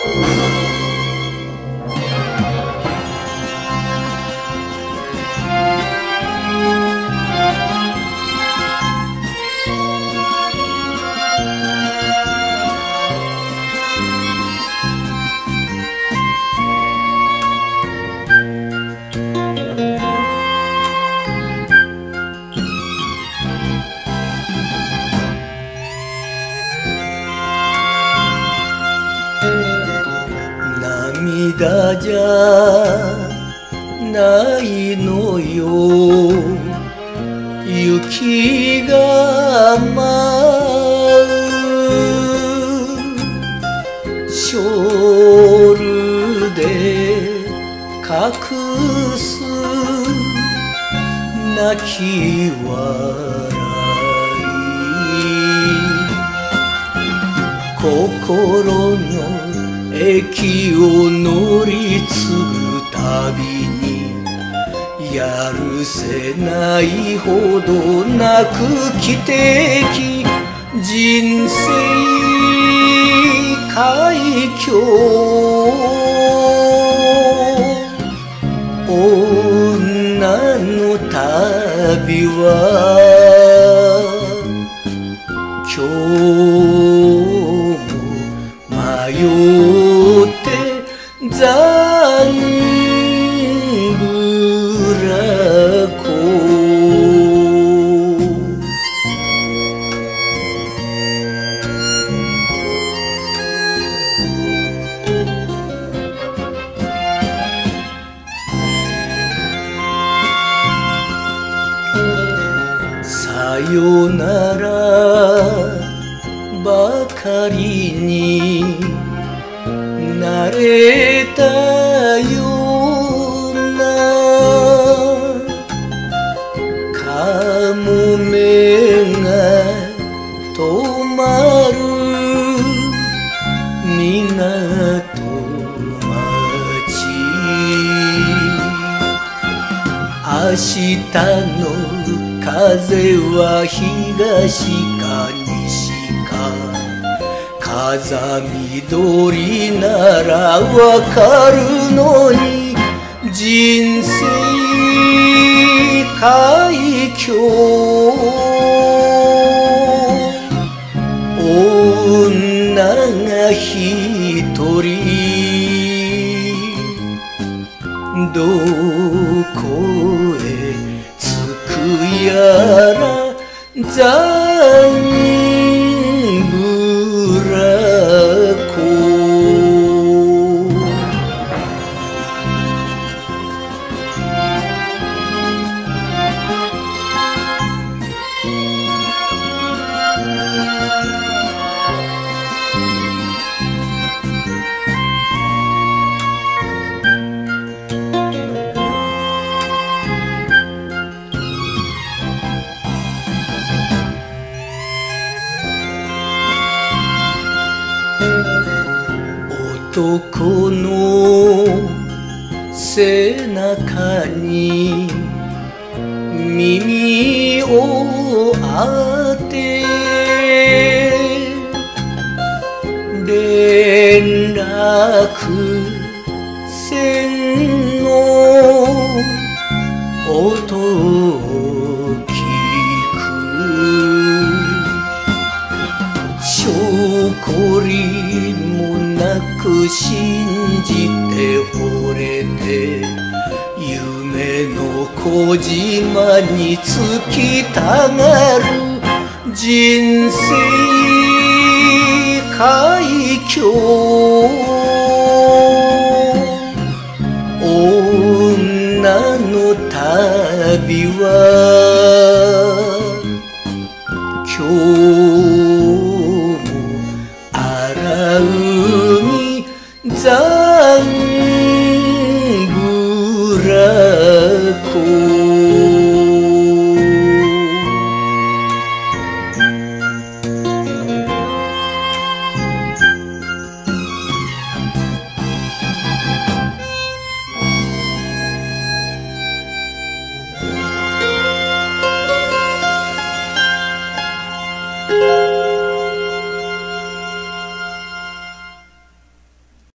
涙じゃないのよ雪が舞うショールで隠す泣き笑い心の駅を乗り継ぐたびにやるせないほど泣く汽笛人生海峡女の旅は今日も迷って残ぶらこさよならばかりになれたようなかもめが止まる港町明日の風は東か西か風緑ならわかるのに人生海峡女が一人どこへ着くやら残ぶらこ男の背中に耳を当て連絡線の音を聞く証拠りもなく信じて惚れて夢の小島に着きたがる人生海峡女の旅は今日も荒海残ぶらこ